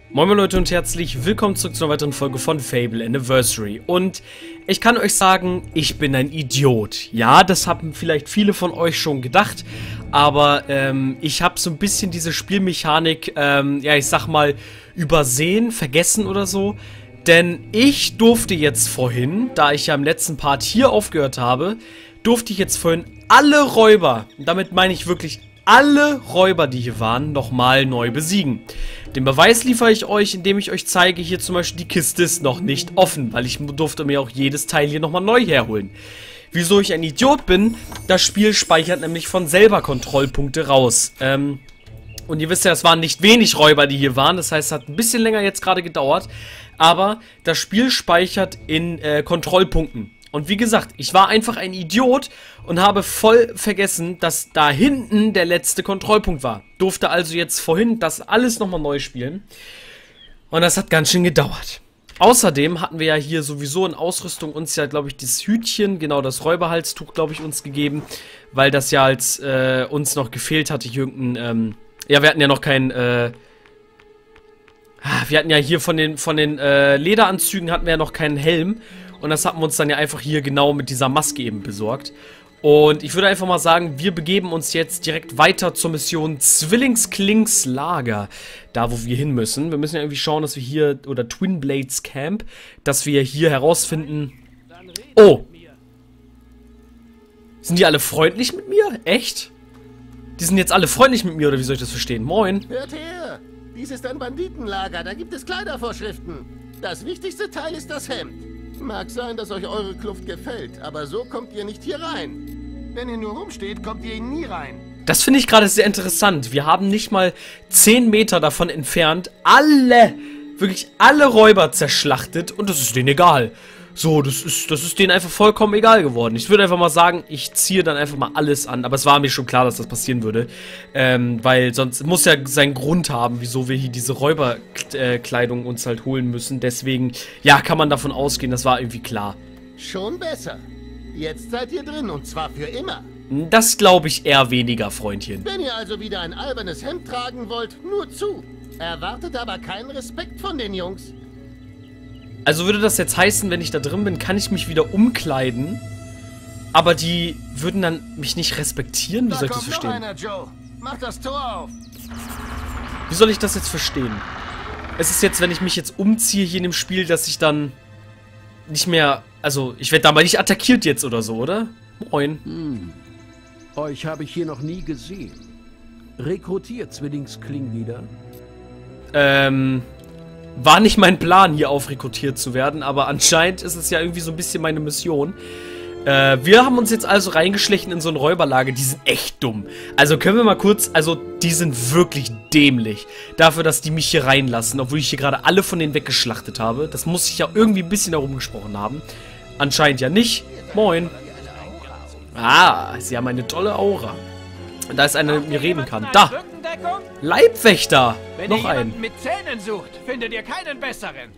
Moin moin Leute und herzlich willkommen zurück zu einer weiteren Folge von Fable Anniversary. Und ich kann euch sagen, ich bin ein Idiot. Ja, das haben vielleicht viele von euch schon gedacht, aber ich habe so ein bisschen diese Spielmechanik, ja ich sag mal, übersehen, vergessen oder so. Denn ich durfte jetzt vorhin, da ich ja im letzten Part hier aufgehört habe, durfte ich jetzt vorhin alle Räuber, und damit meine ich wirklich alle Räuber, die hier waren, nochmal neu besiegen. Den Beweis liefere ich euch, indem ich euch zeige, hier zum Beispiel die Kiste ist noch nicht offen, weil ich durfte mir auch jedes Teil hier nochmal neu herholen. Wieso ich ein Idiot bin? Das Spiel speichert nämlich von selber Kontrollpunkte raus. Und ihr wisst ja, es waren nicht wenig Räuber, die hier waren, das heißt, es hat ein bisschen länger jetzt gerade gedauert. Aber das Spiel speichert in Kontrollpunkten. Und wie gesagt, ich war einfach ein Idiot und habe voll vergessen, dass da hinten der letzte Kontrollpunkt war. Durfte also jetzt vorhin das alles nochmal neu spielen. Und das hat ganz schön gedauert. Außerdem hatten wir ja hier sowieso in Ausrüstung uns ja, glaube ich, das Hütchen, genau das Räuberhalstuch, glaube ich, uns gegeben. Weil das ja als uns noch gefehlt hatte, hier irgendein, ja, wir hatten ja noch kein, wir hatten ja hier von den Lederanzügen hatten wir ja noch keinen Helm. Und das hatten wir uns dann ja einfach hier genau mit dieser Maske eben besorgt. Und ich würde einfach mal sagen, wir begeben uns jetzt direkt weiter zur Mission Zwillingsklings Lager. Da, wo wir hin müssen. Wir müssen ja irgendwie schauen, dass wir hier, oder Twin Blades Camp, dass wir hier herausfinden... Oh! Sind die alle freundlich mit mir? Echt? Die sind jetzt alle freundlich mit mir, oder wie soll ich das verstehen? Moin! Hört her! Dies ist ein Banditenlager, da gibt es Kleidervorschriften. Das wichtigste Teil ist das Hemd. Mag sein, dass euch eure Kluft gefällt, aber so kommt ihr nicht hier rein. Wenn ihr nur rumsteht, kommt ihr nie rein. Das finde ich gerade sehr interessant. Wir haben nicht mal 10 Meter davon entfernt wirklich alle Räuber zerschlachtet und das ist denen egal. So, das ist denen einfach vollkommen egal geworden. Ich würde einfach mal sagen, ich ziehe dann einfach mal alles an. Aber es war mir schon klar, dass das passieren würde. Weil sonst muss ja seinen Grund haben, wieso wir hier diese Räuberkleidung uns halt holen müssen. Deswegen, ja, kann man davon ausgehen, das war irgendwie klar. Schon besser. Jetzt seid ihr drin und zwar für immer. Das glaube ich eher weniger, Freundchen. Wenn ihr also wieder ein albernes Hemd tragen wollt, nur zu. Erwartet aber keinen Respekt von den Jungs. Also würde das jetzt heißen, wenn ich da drin bin, kann ich mich wieder umkleiden, aber die würden dann mich nicht respektieren? Wie soll ich das verstehen? Da kommt noch einer, Joe. Mach das Tor auf. Wie soll ich das jetzt verstehen? Es ist jetzt, wenn ich mich jetzt umziehe hier in dem Spiel, dass ich dann nicht mehr, also ich werde dabei nicht attackiert jetzt oder so, oder? Moin. Euch habe ich hier noch nie gesehen. Rekrutiert Zwillingskling wieder? War nicht mein Plan, hier aufrekrutiert zu werden, aber anscheinend ist es ja irgendwie so ein bisschen meine Mission. Wir haben uns jetzt also reingeschlichen in so ein Räuberlager. Die sind echt dumm. Also können wir mal kurz, also die sind wirklich dämlich. Dafür, dass die mich hier reinlassen, obwohl ich hier gerade alle von denen weggeschlachtet habe. Das muss ich ja irgendwie ein bisschen herumgesprochen haben. Anscheinend ja nicht. Moin. Ah, sie haben eine tolle Aura. Da ist einer, der mit mir reden kann. Da! Leibwächter! Noch ein. Mit Zähnen sucht, findet ihr keinen besseren.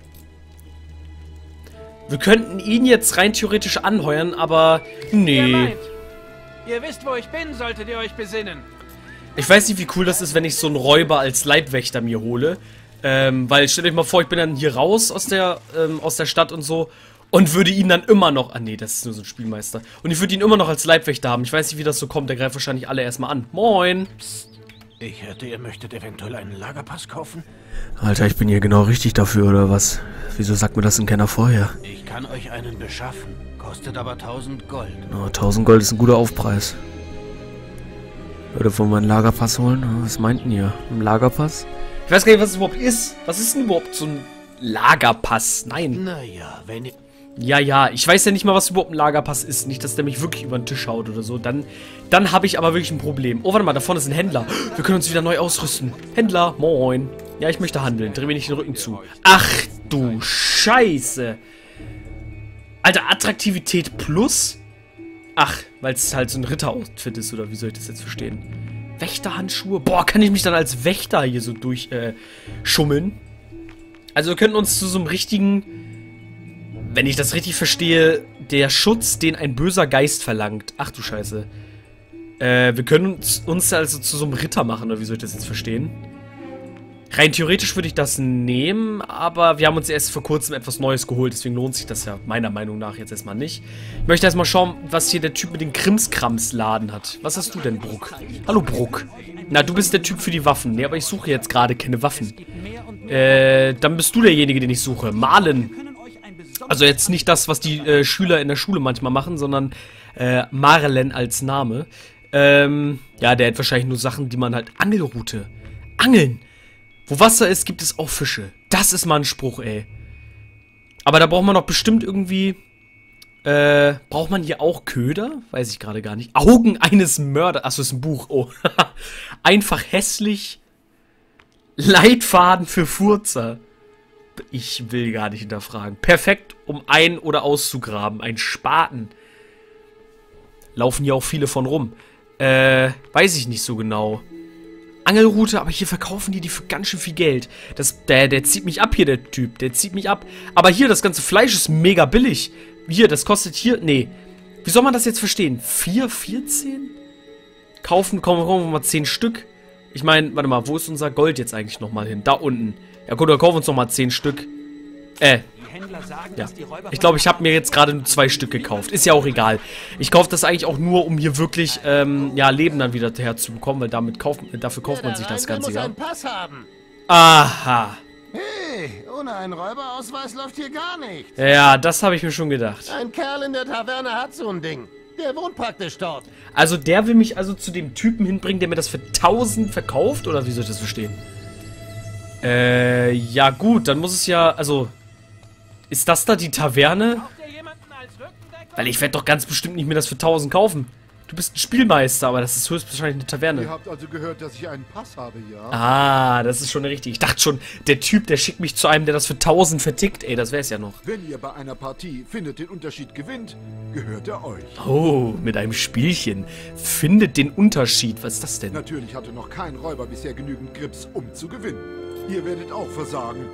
Wir könnten ihn jetzt rein theoretisch anheuern, aber nee. Ihr wisst, wo ich bin, solltet ihr euch besinnen. Ich weiß nicht, wie cool das ist, wenn ich so einen Räuber als Leibwächter mir hole. Weil, stellt euch mal vor, ich bin dann hier raus aus der Stadt und so. Und würde ihn dann immer noch... Ah, nee, das ist nur so ein Spielmeister. Und ich würde ihn immer noch als Leibwächter haben. Ich weiß nicht, wie das so kommt. Der greift wahrscheinlich alle erstmal an. Moin. Psst. Ich hörte, ihr möchtet eventuell einen Lagerpass kaufen? Alter, ich bin hier genau richtig dafür, oder was? Wieso sagt mir das denn keiner vorher? Ich kann euch einen beschaffen. Kostet aber 1000 Gold. Oh, 1000 Gold ist ein guter Aufpreis. Würde wohl mal einen Lagerpass holen? Was meinten ihr? Ein Lagerpass? Ich weiß gar nicht, was es überhaupt ist. Was ist denn überhaupt so ein Lagerpass? Nein. Naja, wenn ihr... Ja, ich weiß ja nicht mal, was überhaupt ein Lagerpass ist. Nicht, dass der mich wirklich über den Tisch haut oder so. Dann habe ich aber wirklich ein Problem. Oh, warte mal, da vorne ist ein Händler. Wir können uns wieder neu ausrüsten. Händler, moin. Ja, ich möchte handeln. Dreh mir nicht den Rücken zu. Ach du Scheiße. Alter, Attraktivität plus? Ach, weil es halt so ein Ritter-Outfit ist, oder wie soll ich das jetzt verstehen? Wächterhandschuhe? Boah, kann ich mich dann als Wächter hier so durchschummeln? Also wir könnten uns zu so einem richtigen... Wenn ich das richtig verstehe, der Schutz, den ein böser Geist verlangt. Ach du Scheiße. Wir können uns also zu so einem Ritter machen, oder wie soll ich das jetzt verstehen? Rein theoretisch würde ich das nehmen, aber wir haben uns erst vor kurzem etwas Neues geholt, deswegen lohnt sich das ja meiner Meinung nach jetzt erstmal nicht. Ich möchte erstmal schauen, was hier der Typ mit den Krimskrams-Laden hat. Was hast du denn, Bruck? Hallo, Bruck. Na, du bist der Typ für die Waffen. Nee, aber ich suche jetzt gerade keine Waffen. Dann bist du derjenige, den ich suche. Malen. Also jetzt nicht das, was die Schüler in der Schule manchmal machen, sondern Marlen als Name. Ja, der hat wahrscheinlich nur Sachen, die man halt... Angelrute. Angeln. Wo Wasser ist, gibt es auch Fische. Das ist mal ein Spruch, ey. Aber da braucht man doch bestimmt irgendwie... braucht man hier auch Köder? Weiß ich gerade gar nicht. Augen eines Mörders. Achso, ist ein Buch. Oh. Einfach hässlich. Leitfaden für Furzer. Ich will gar nicht hinterfragen. Perfekt, um ein- oder auszugraben. Ein Spaten. Laufen hier auch viele von rum. Weiß ich nicht so genau. Angelrute, aber hier verkaufen die für ganz schön viel Geld. Der zieht mich ab hier, der Typ. Der zieht mich ab. Aber hier, das ganze Fleisch ist mega billig. Hier, das kostet hier... Nee. Wie soll man das jetzt verstehen? 4,14? Kommen wir mal 10 Stück. Ich meine, warte mal, wo ist unser Gold jetzt eigentlich nochmal hin? Da unten. Ja gut, dann kaufen wir uns nochmal 10 Stück. Ja. Ich glaube, ich habe mir jetzt gerade nur 2 Stück gekauft. Ist ja auch egal. Ich kaufe das eigentlich auch nur, um hier wirklich, ja, Leben dann wieder herzubekommen, weil dafür kauft man sich das Ganze, muss ja. einen Pass haben. Aha. Hey, ohne einen Räuberausweis läuft hier gar nichts. Ja, das habe ich mir schon gedacht. Ein Kerl in der Taverne hat so ein Ding. Der wohnt praktisch dort. Also der will mich also zu dem Typen hinbringen, der mir das für 1000 verkauft? Oder wie soll ich das verstehen? Ja gut, dann muss es ja, also... Ist das da die Taverne? Weil ich werde doch ganz bestimmt nicht mehr das für 1000 kaufen. Du bist ein Spielmeister, aber das ist höchstwahrscheinlich eine Taverne. Ihr habt also gehört, dass ich einen Pass habe, ja? Ah, das ist schon richtig. Ich dachte schon, der Typ, der schickt mich zu einem, der das für 1000 vertickt. Ey, das wär's ja noch. Wenn ihr bei einer Partie findet den Unterschied gewinnt, gehört er euch. Oh, mit einem Spielchen. Findet den Unterschied. Was ist das denn? Natürlich hatte noch kein Räuber bisher genügend Grips, um zu gewinnen. Ihr werdet auch versagen.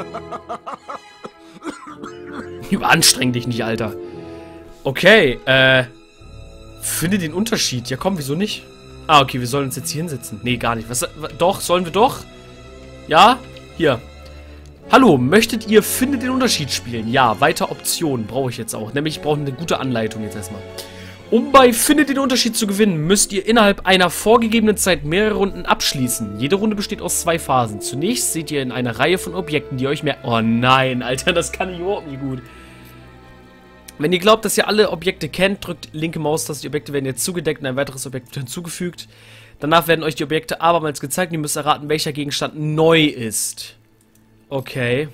Überanstreng dich nicht, Alter. Okay, finde den Unterschied. Ja komm, wieso nicht? Ah, okay, wir sollen uns jetzt hier hinsetzen. Nee, gar nicht. Was, doch, sollen wir doch? Ja? Hier. Hallo, möchtet ihr Finde den Unterschied spielen? Ja, weiter Optionen brauche ich jetzt auch. Nämlich, ich brauche eine gute Anleitung jetzt erstmal. Um bei Finde den Unterschied zu gewinnen, müsst ihr innerhalb einer vorgegebenen Zeit mehrere Runden abschließen. Jede Runde besteht aus 2 Phasen. Zunächst seht ihr in einer Reihe von Objekten, die euch mehr... Oh nein, Alter, das kann ich überhaupt nicht gut. Wenn ihr glaubt, dass ihr alle Objekte kennt, drückt linke Maustaste. Die Objekte werden jetzt zugedeckt und ein weiteres Objekt wird hinzugefügt. Danach werden euch die Objekte abermals gezeigt und ihr müsst erraten, welcher Gegenstand neu ist. Okay.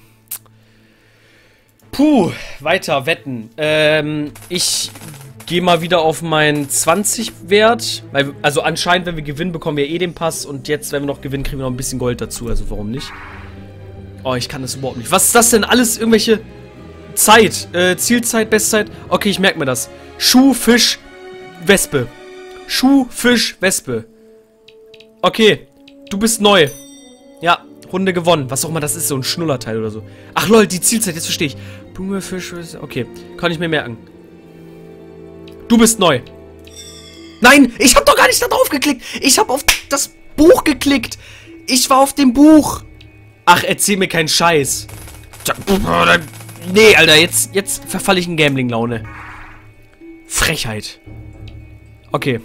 Puh, weiter wetten. Ich gehe mal wieder auf meinen 20-Wert. Also anscheinend, wenn wir gewinnen, bekommen wir eh den Pass. Und jetzt, wenn wir noch gewinnen, kriegen wir noch ein bisschen Gold dazu. Also warum nicht? Oh, ich kann das überhaupt nicht. Was ist das denn? Alles irgendwelche Zeit. Zielzeit, Bestzeit. Okay, ich merke mir das. Schuh, Fisch, Wespe. Schuh, Fisch, Wespe. Okay, du bist neu. Ja, Runde gewonnen. Was auch immer das ist, so ein Schnullerteil oder so. Ach lol, die Zielzeit, jetzt verstehe ich. Blume, Fisch, okay, kann ich mir merken. Du bist neu. Nein, ich habe doch gar nicht da drauf geklickt. Ich habe auf das Buch geklickt. Ich war auf dem Buch. Ach, erzähl mir keinen Scheiß. Nee, Alter, jetzt verfalle ich in Gambling-Laune. Frechheit. Okay.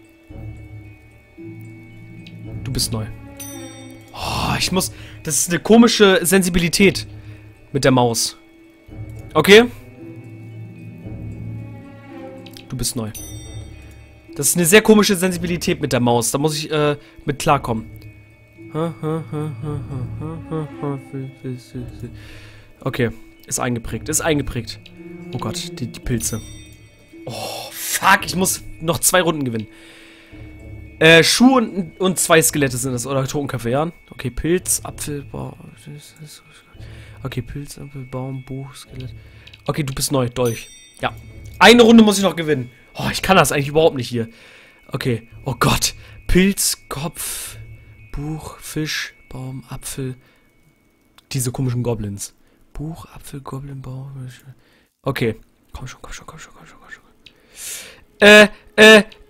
Du bist neu. Oh, ich muss... Das ist eine komische Sensibilität mit der Maus. Okay. Du bist neu. Das ist eine sehr komische Sensibilität mit der Maus. Da muss ich mit klarkommen. Okay. Ist eingeprägt. Ist eingeprägt. Oh Gott, die Pilze. Oh, fuck. Ich muss noch 2 Runden gewinnen. Schuh und 2 Skelette sind das. Oder Totenkaffee, ja? Okay, Pilz, Apfel, Baum. Okay, Pilz, Apfel, Baum, Buch, Skelett. Okay, du bist neu. Dolch. Ja. Eine Runde muss ich noch gewinnen. Oh, ich kann das eigentlich überhaupt nicht hier. Okay. Oh Gott. Pilz, Kopf, Buch, Fisch, Baum, Apfel. Diese komischen Goblins. Buch, Apfel, Goblin, Baum. Okay. Komm schon.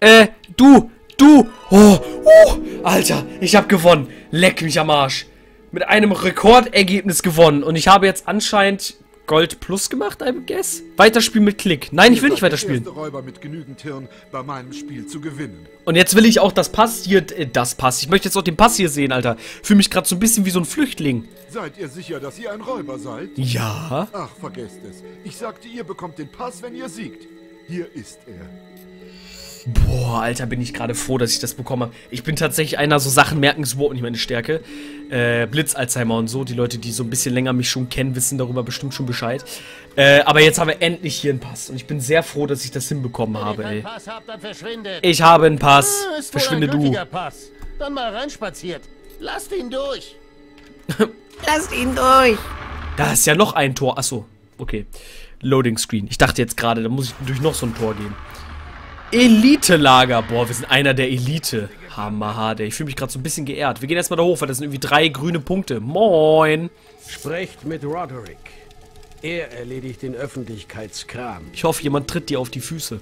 Du. Oh, Alter, ich hab gewonnen. Leck mich am Arsch. mit einem Rekordergebnis gewonnen. Und ich habe jetzt anscheinend Gold Plus gemacht, I guess. Weiterspielen mit Klick. Nein, ich will nicht weiterspielen. Der erste Räuber mit genügend Hirn bei meinem Spiel zu gewinnen. Und jetzt will ich auch das Pass hier, Ich möchte jetzt auch den Pass hier sehen, Alter. Fühle mich gerade so ein bisschen wie so ein Flüchtling. Seid ihr sicher, dass ihr ein Räuber seid? Ja. Ach, vergesst es. Ich sagte, ihr bekommt den Pass, wenn ihr siegt. Hier ist er. Boah, Alter, bin ich gerade froh, dass ich das bekommen habe. Ich bin tatsächlich einer, so Sachen merken ist überhaupt nicht meine Stärke. Blitz-Alzheimer und so. Die Leute, die so ein bisschen länger mich schon kennen, wissen darüber bestimmt schon Bescheid. Aber jetzt haben wir endlich hier einen Pass. Und ich bin sehr froh, dass ich das hinbekommen habe, ey. Pass habt, dann verschwindet. Ich habe einen Pass. Ist wohl Verschwinde ein du. glücklicher Pass. Dann mal reinspaziert. Lasst ihn durch. Lasst ihn durch. Da ist ja noch ein Tor. Achso, okay. Loading Screen. Ich dachte jetzt gerade, da muss ich durch noch so ein Tor gehen. Elite-Lager. Boah, wir sind einer der Elite. Hammerhart, ey. Ich fühle mich gerade so ein bisschen geehrt. Wir gehen erstmal da hoch, weil das sind irgendwie 3 grüne Punkte. Moin. Sprecht mit Roderick. Er erledigt den Öffentlichkeitskram. Ich hoffe, jemand tritt dir auf die Füße.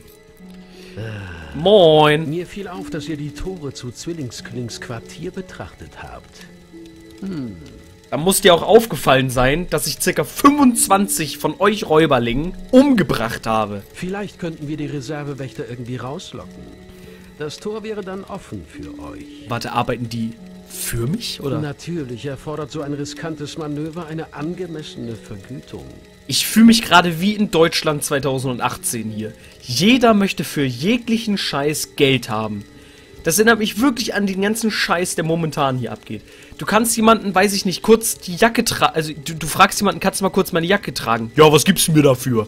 Moin. Mir fiel auf, dass ihr die Tore zu Zwillingsklings Quartier betrachtet habt. Da muss dir auch aufgefallen sein, dass ich ca. 25 von euch Räuberlingen umgebracht habe. Vielleicht könnten wir die Reservewächter irgendwie rauslocken. Das Tor wäre dann offen für euch. Warte, arbeiten die für mich, oder? Natürlich erfordert so ein riskantes Manöver eine angemessene Vergütung. Ich fühle mich gerade wie in Deutschland 2018 hier. Jeder möchte für jeglichen Scheiß Geld haben. Das erinnert mich wirklich an den ganzen Scheiß, der momentan hier abgeht. Du kannst jemanden, weiß ich nicht, kurz die Jacke tragen. Also, du fragst jemanden, kannst du mal kurz meine Jacke tragen? Ja, was gibst du mir dafür?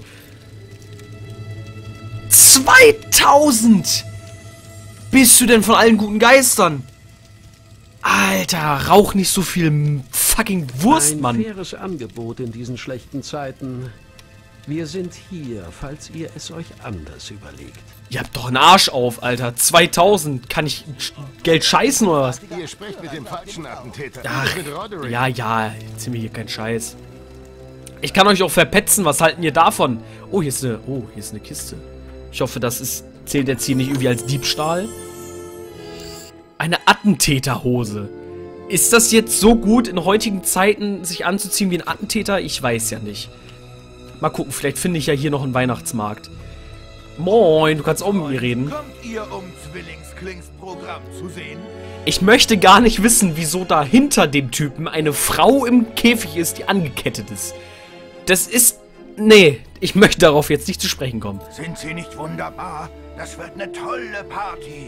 2000! Bist du denn von allen guten Geistern? Alter, rauch nicht so viel fucking Wurst, Mann. Ein faires Angebot in diesen schlechten Zeiten. Wir sind hier, falls ihr es euch anders überlegt. Ihr habt doch einen Arsch auf, Alter. 2000. Kann ich Geld scheißen oder was? Ihr sprecht mit dem falschen Attentäter. Ach, Mit Roderick. ja, erzähl mir hier keinen Scheiß. Ich kann euch auch verpetzen, was halten ihr davon? Oh, hier ist eine Kiste. Ich hoffe, zählt jetzt hier nicht irgendwie als Diebstahl. Eine Attentäterhose. Ist das jetzt so gut in heutigen Zeiten, sich anzuziehen wie ein Attentäter? Ich weiß ja nicht. Mal gucken, vielleicht finde ich ja hier noch einen Weihnachtsmarkt. Moin, du kannst auch mit mir reden. Kommt ihr, um Zwillingsklings Programm zu sehen? Ich möchte gar nicht wissen, wieso da hinter dem Typen eine Frau im Käfig ist, die angekettet ist. Das ist... Nee, ich möchte darauf jetzt nicht zu sprechen kommen. Sind sie nicht wunderbar? Das wird eine tolle Party.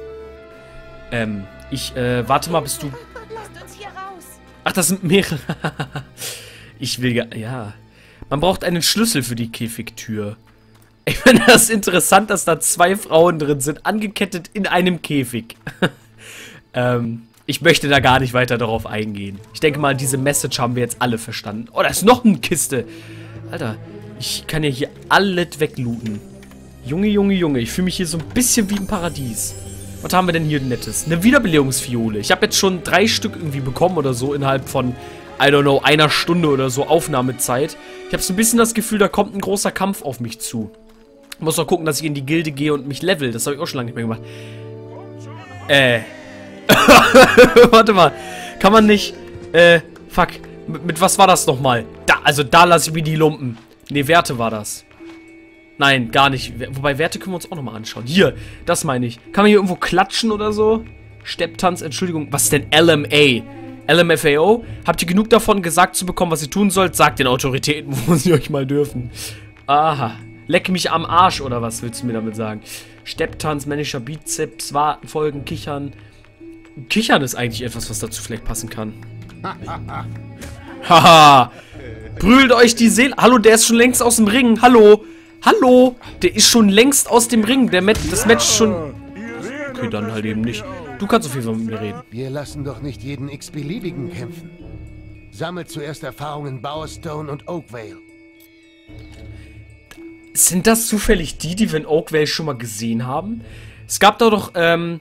Warte mal, bis du... Lasst uns hier raus. Ach, das sind mehrere. Ich will ja... Man braucht einen Schlüssel für die Käfigtür. Ich finde das interessant, dass da 2 Frauen drin sind, angekettet in einem Käfig. Ich möchte da gar nicht weiter darauf eingehen. Ich denke mal, diese Message haben wir jetzt alle verstanden. Oh, da ist noch eine Kiste. Alter, ich kann ja hier alles weglooten. Junge, Junge, Junge. Ich fühle mich hier so ein bisschen wie im Paradies. Was haben wir denn hier Nettes? Eine Wiederbelebungsfiole. Ich habe jetzt schon 3 Stück irgendwie bekommen oder so innerhalb von, I don't know, 1 Stunde oder so Aufnahmezeit. Ich habe so ein bisschen das Gefühl, da kommt ein großer Kampf auf mich zu. Ich muss noch gucken, dass ich in die Gilde gehe und mich level. Das habe ich auch schon lange nicht mehr gemacht. Warte mal. Kann man nicht... Fuck. Mit was war das nochmal? Da lasse ich mir die Lumpen. Ne, Werte war das. Nein, gar nicht. Wobei, Werte können wir uns auch nochmal anschauen. Hier, das meine ich. Kann man hier irgendwo klatschen oder so? Stepptanz, Entschuldigung. Was ist denn LMA? LMFAO? Habt ihr genug davon gesagt zu bekommen, was ihr tun sollt? Sagt den Autoritäten, wo sie euch mal dürfen. Aha. Leck mich am Arsch, oder was willst du mir damit sagen? Stepptanz, männischer Bizeps, warten, folgen, kichern. Kichern ist eigentlich etwas, was dazu vielleicht passen kann. Haha. Brüllt euch die Seele. Hallo, der ist schon längst aus dem Ring. Hallo. Hallo. Der ist schon längst aus dem Ring. Das Match ist schon... Okay, dann halt eben nicht. Du kannst auf jeden Fall mit mir reden. Wir lassen doch nicht jeden x-beliebigen kämpfen. Sammelt zuerst Erfahrungen in Bowerstone und Oakvale. Sind das zufällig die wir in Oakvale schon mal gesehen haben? Es gab da doch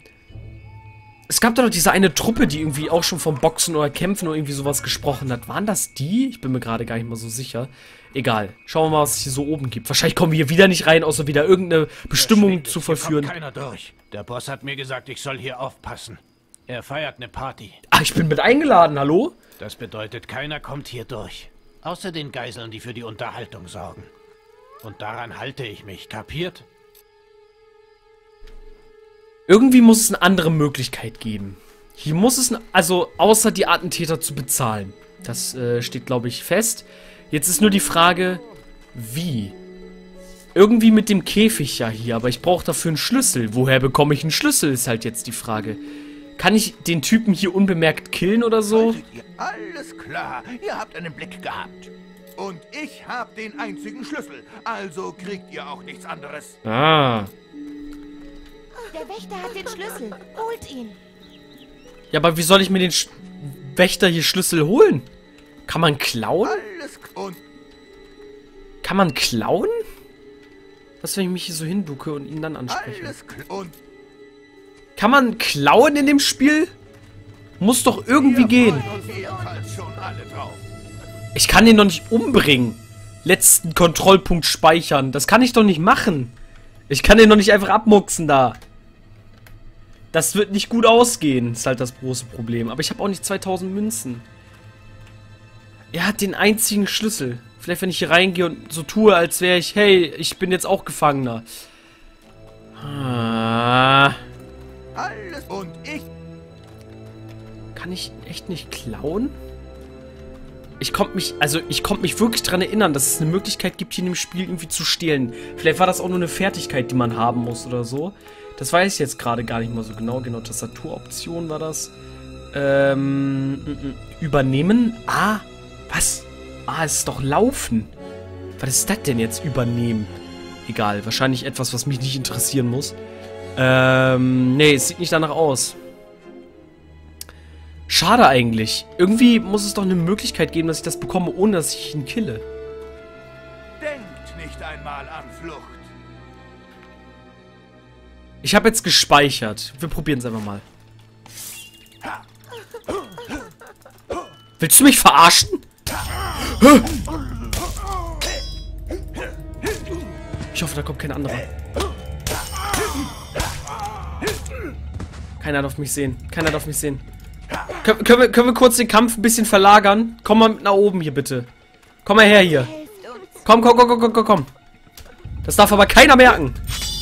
diese eine Truppe, die irgendwie auch schon vom Boxen oder Kämpfen oder irgendwie sowas gesprochen hat. Waren das die? Ich bin mir gerade gar nicht mal so sicher. Egal. Schauen wir mal, was es hier so oben gibt. Wahrscheinlich kommen wir hier wieder nicht rein, außer wieder irgendeine Bestimmung zu vollführen. Hier kommt keiner durch. Der Boss hat mir gesagt, ich soll hier aufpassen. Er feiert eine Party. Ah, ich bin mit eingeladen, hallo? Das bedeutet, keiner kommt hier durch. Außer den Geiseln, die für die Unterhaltung sorgen. Und daran halte ich mich, kapiert? Irgendwie muss es eine andere Möglichkeit geben. Hier muss es, also außer die Attentäter zu bezahlen. Das steht, glaube ich, fest. Jetzt ist nur die Frage, wie? Irgendwie mit dem Käfig ja hier, aber ich brauche dafür einen Schlüssel. Woher bekomme ich einen Schlüssel, ist halt jetzt die Frage. Kann ich den Typen hier unbemerkt killen oder so? Alles klar, ihr habt einen Blick gehabt. Und ich habe den einzigen Schlüssel, also kriegt ihr auch nichts anderes. Ah. Der Wächter hat den Schlüssel. Holt ihn. Ja, aber wie soll ich mir den Wächter hier Schlüssel holen? Kann man klauen? Und Kann man klauen? Was, wenn ich mich hier so hinducke und ihn dann anspreche? Kann man klauen in dem Spiel? Muss doch irgendwie gehen. Ich kann den doch nicht umbringen. Letzten Kontrollpunkt speichern. Das kann ich doch nicht machen. Ich kann den doch nicht einfach abmuxen da. Das wird nicht gut ausgehen, ist halt das große Problem. Aber ich habe auch nicht 2000 Münzen. Er hat den einzigen Schlüssel. Vielleicht, wenn ich hier reingehe und so tue, als wäre ich, hey, ich bin jetzt auch Gefangener. Ah. Alles und ich. Kann ich echt nicht klauen? Ich konnte mich wirklich daran erinnern, dass es eine Möglichkeit gibt, hier in dem Spiel irgendwie zu stehlen. Vielleicht war das auch nur eine Fertigkeit, die man haben muss oder so. Das weiß ich jetzt gerade gar nicht mal so genau. Genau, Tastaturoption war das. Übernehmen? Ah, was? Ah, es ist doch Laufen. Was ist das denn jetzt? Übernehmen. Egal, wahrscheinlich etwas, was mich nicht interessieren muss. Nee, es sieht nicht danach aus. Schade eigentlich. Irgendwie muss es doch eine Möglichkeit geben, dass ich das bekomme, ohne dass ich ihn kille. Denkt nicht einmal an Flucht. Ich habe jetzt gespeichert. Wir probieren es einfach mal. Willst du mich verarschen? Ich hoffe, da kommt kein anderer. Keiner darf mich sehen. Keiner darf mich sehen. Können wir kurz den Kampf ein bisschen verlagern? Komm mal mit nach oben hier, bitte. Komm mal her hier. Komm. Das darf aber keiner merken.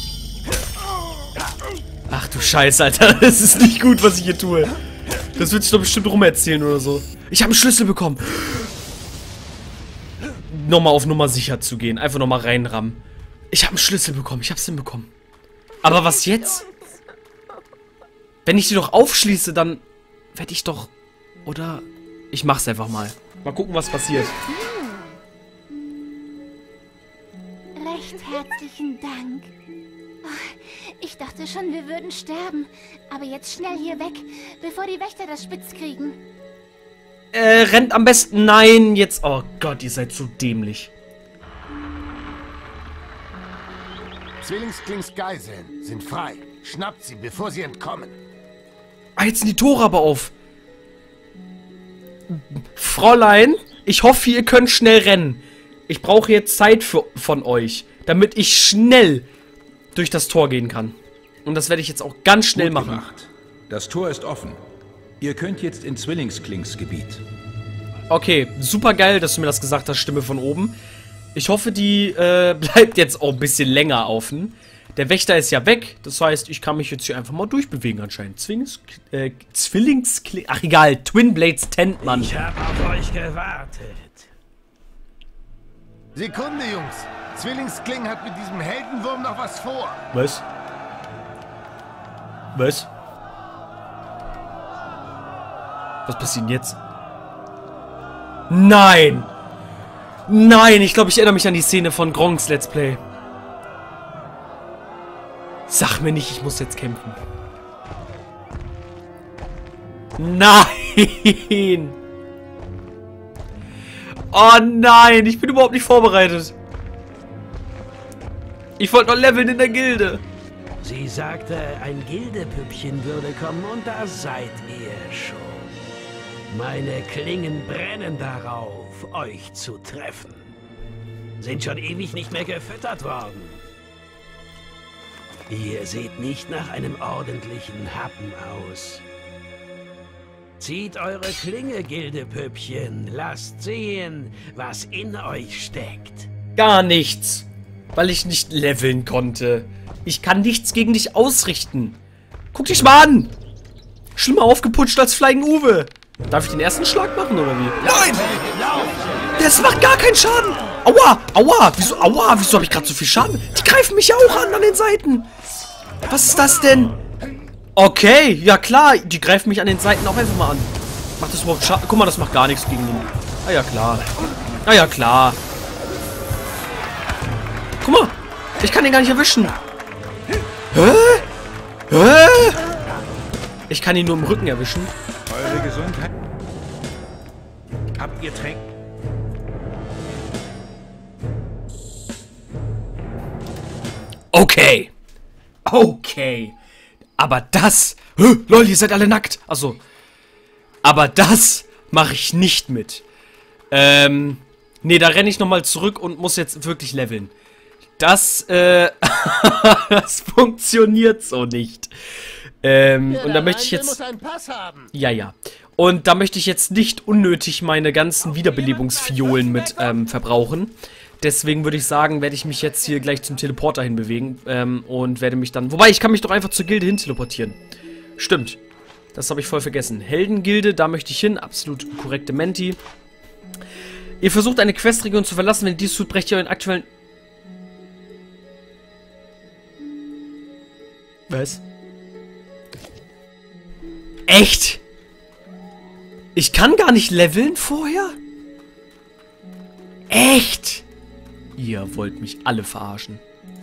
Ach du Scheiße, Alter. Das ist nicht gut, was ich hier tue. Das wird sich doch bestimmt rumerzählen oder so. Ich habe einen Schlüssel bekommen. Nochmal auf Nummer sicher zu gehen. Einfach nochmal reinrammen. Ich habe einen Schlüssel bekommen. Ich hab's hinbekommen. Aber was jetzt? Wenn ich die doch aufschließe, dann werde ich doch... Oder... Ich mach's einfach mal. Mal gucken, was passiert. Recht herzlichen Dank. Ich dachte schon, wir würden sterben. Aber jetzt schnell hier weg, bevor die Wächter das spitz kriegen. Rennt am besten... Nein, jetzt... Oh Gott, ihr seid so dämlich. Zwillingsklings Geiseln sind frei. Schnappt sie, bevor sie entkommen. Ah, jetzt sind die Tore aber auf. Fräulein, ich hoffe, ihr könnt schnell rennen. Ich brauche jetzt Zeit von euch, damit ich schnell durch das Tor gehen kann. Und das werde ich jetzt auch ganz schnell machen. Gemacht. Das Tor ist offen. Ihr könnt jetzt in Zwillingsklings Gebiet. Okay, super geil, dass du mir das gesagt hast, Stimme von oben. Ich hoffe, die bleibt jetzt auch ein bisschen länger offen. Der Wächter ist ja weg, das heißt, ich kann mich jetzt hier einfach mal durchbewegen anscheinend. Zwillingskling... Ach egal, Twin Blades Tent, Mann. Ich habe auf euch gewartet. Sekunde, Jungs. Zwillingskling hat mit diesem Heldenwurm noch was vor. Was? Was? Was passiert denn jetzt? Nein! Nein, ich glaube, ich erinnere mich an die Szene von Gronks Let's Play. Sag mir nicht, ich muss jetzt kämpfen. Nein! Oh nein, ich bin überhaupt nicht vorbereitet. Ich wollte noch leveln in der Gilde. Sie sagte, ein Gildepüppchen würde kommen und da seid ihr schon. Meine Klingen brennen darauf, euch zu treffen. Sind schon ewig nicht mehr gefüttert worden. Ihr seht nicht nach einem ordentlichen Happen aus. Zieht eure Klinge, Gildepüppchen. Lasst sehen, was in euch steckt. Gar nichts. Weil ich nicht leveln konnte. Ich kann nichts gegen dich ausrichten. Guck dich mal an. Schlimmer aufgeputscht als Flying Uwe. Darf ich den ersten Schlag machen, oder wie? Nein! Das macht gar keinen Schaden. Aua, aua. Wieso habe ich gerade so viel Schaden? Die greifen mich ja auch an den Seiten. Was ist das denn? Okay, ja klar. Die greifen mich an den Seiten auch einfach mal an. Macht das überhaupt Schaden? Guck mal, das macht gar nichts gegen ihn. Ah ja, klar. Ah ja, klar. Guck mal. Ich kann den gar nicht erwischen. Hä? Hä? Ich kann ihn nur im Rücken erwischen. Eure Gesundheit. Habt ihr Tränke? Okay. Okay. Aber das... Lol, ihr seid alle nackt. Also. Aber das mache ich nicht mit. Nee, da renne ich nochmal zurück und muss jetzt wirklich leveln. Das, das funktioniert so nicht. Und da möchte ich jetzt... muss einen Pass haben. Ja. Und da möchte ich jetzt nicht unnötig meine ganzen Wiederbelebungsfiolen mit verbrauchen. Deswegen würde ich sagen, werde ich mich jetzt hier gleich zum Teleporter hinbewegen. Und werde mich dann... Wobei, ich kann mich doch einfach zur Gilde hin teleportieren. Stimmt. Das habe ich voll vergessen. Heldengilde, da möchte ich hin. Absolut korrekte Menti. Ihr versucht eine Questregion zu verlassen. Wenn ihr dies tut, brecht ihr euren aktuellen... Was? Echt? Ich kann gar nicht leveln vorher? Echt? Ihr wollt mich alle verarschen.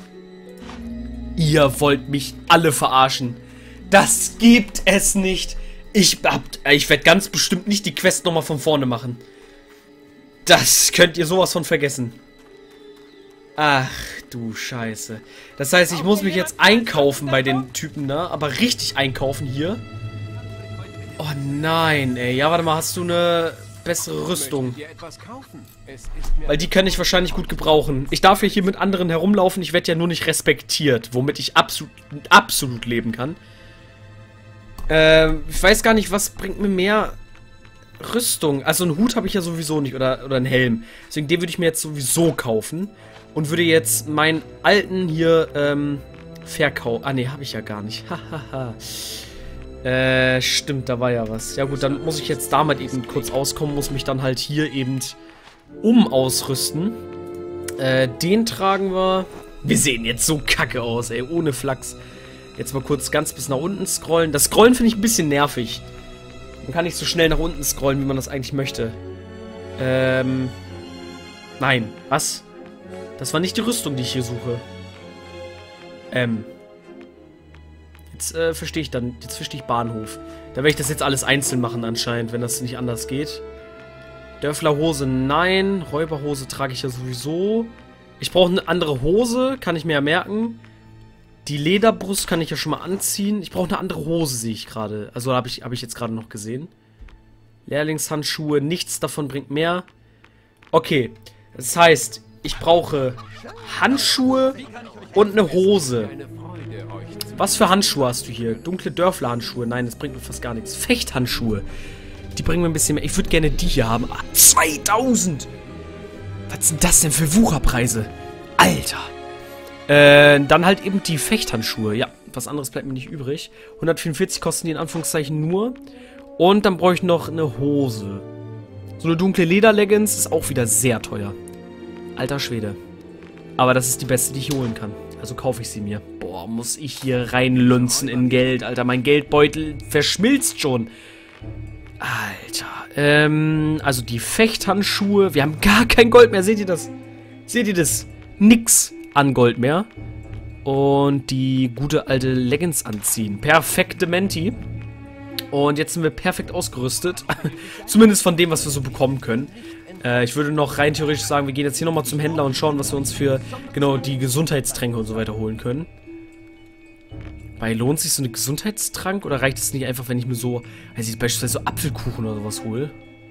Ihr wollt mich alle verarschen. Das gibt es nicht. Ich werde ganz bestimmt nicht die Quest nochmal von vorne machen. Das könnt ihr sowas von vergessen. Ach du Scheiße. Das heißt, ich muss mich jetzt einkaufen bei den Typen da. Aber richtig einkaufen hier. Oh nein, ey. Ja, warte mal, hast du eine bessere Rüstung? Weil die kann ich wahrscheinlich gut gebrauchen. Ich darf ja hier mit anderen herumlaufen. Ich werde ja nur nicht respektiert. Womit ich absolut leben kann. Ich weiß gar nicht, was bringt mir mehr Rüstung. Also einen Hut habe ich ja sowieso nicht. Oder einen Helm. Deswegen den würde ich mir jetzt sowieso kaufen. Und würde jetzt meinen alten hier verkaufen. Ah, nee, habe ich ja gar nicht. Hahaha. Stimmt, da war ja was. Ja gut, dann muss ich jetzt damit eben kurz auskommen. Muss mich dann halt hier eben ausrüsten. Den tragen wir. Wir sehen jetzt so kacke aus, ey. Ohne Flachs. Jetzt mal kurz ganz bis nach unten scrollen. Das Scrollen finde ich ein bisschen nervig. Man kann nicht so schnell nach unten scrollen, wie man das eigentlich möchte. Nein. Was? Das war nicht die Rüstung, die ich hier suche. Jetzt verstehe ich dann. Jetzt verstehe ich Bahnhof. Da werde ich das jetzt alles einzeln machen anscheinend, wenn das nicht anders geht. Dörflerhose, nein. Räuberhose trage ich ja sowieso. Ich brauche eine andere Hose, kann ich mir ja merken. Die Lederbrust kann ich ja schon mal anziehen. Ich brauche eine andere Hose, sehe ich gerade. Also hab ich jetzt gerade noch gesehen. Lehrlingshandschuhe, nichts davon bringt mehr. Okay, das heißt, ich brauche Handschuhe und eine Hose. Was für Handschuhe hast du hier? Dunkle Dörflerhandschuhe. Nein, das bringt mir fast gar nichts. Fechthandschuhe. Die bringen mir ein bisschen mehr. Ich würde gerne die hier haben. 2000! Was sind das denn für Wucherpreise? Alter! Dann halt eben die Fechthandschuhe. Ja, was anderes bleibt mir nicht übrig. 144 kosten die in Anführungszeichen nur. Und dann brauche ich noch eine Hose. So eine dunkle Lederleggings ist auch wieder sehr teuer. Alter Schwede. Aber das ist die beste, die ich holen kann. Also kaufe ich sie mir. Boah, muss ich hier reinlunzen in Geld, Alter. Mein Geldbeutel verschmilzt schon. Alter. Also die Fechthandschuhe. Wir haben gar kein Gold mehr. Seht ihr das? Seht ihr das? Nix an Gold mehr. Und die gute alte Leggings anziehen. Perfekte Menti. Und jetzt sind wir perfekt ausgerüstet. Zumindest von dem, was wir so bekommen können. Ich würde noch rein theoretisch sagen, wir gehen jetzt hier nochmal zum Händler und schauen, was wir uns für, genau, die Gesundheitstränke und so weiter holen können. Weil lohnt sich so eine Gesundheitstrank oder reicht es nicht einfach, wenn ich mir so, also beispielsweise so Apfelkuchen oder sowas hole?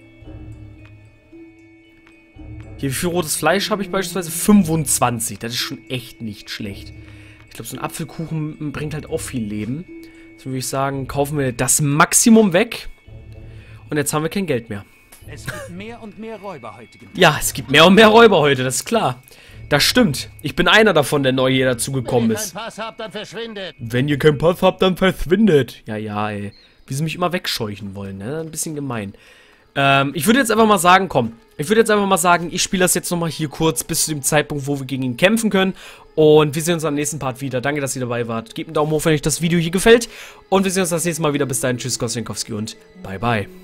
Hier, wie viel rotes Fleisch habe ich beispielsweise? 25. Das ist schon echt nicht schlecht. Ich glaube, so ein Apfelkuchen bringt halt auch viel Leben. Deswegen würde ich sagen, kaufen wir das Maximum weg. Und jetzt haben wir kein Geld mehr. Es gibt mehr und mehr Räuber heutigen. Ja, es gibt mehr und mehr Räuber heute, das ist klar. Das stimmt. Ich bin einer davon, der neu hier dazugekommen ist. Wenn ihr keinen Pass habt, dann verschwindet. Wenn ihr keinen Pass habt, dann verschwindet. Ja, ey. Wie sie mich immer wegscheuchen wollen, ne? Ein bisschen gemein. Ich würde jetzt einfach mal sagen, komm. Ich würde jetzt einfach mal sagen, ich spiele das jetzt nochmal hier kurz bis zu dem Zeitpunkt, wo wir gegen ihn kämpfen können. Und wir sehen uns am nächsten Part wieder. Danke, dass ihr dabei wart. Gebt einen Daumen hoch, wenn euch das Video hier gefällt. Und wir sehen uns das nächste Mal wieder. Bis dahin, tschüss, Goswinkowski und bye, bye.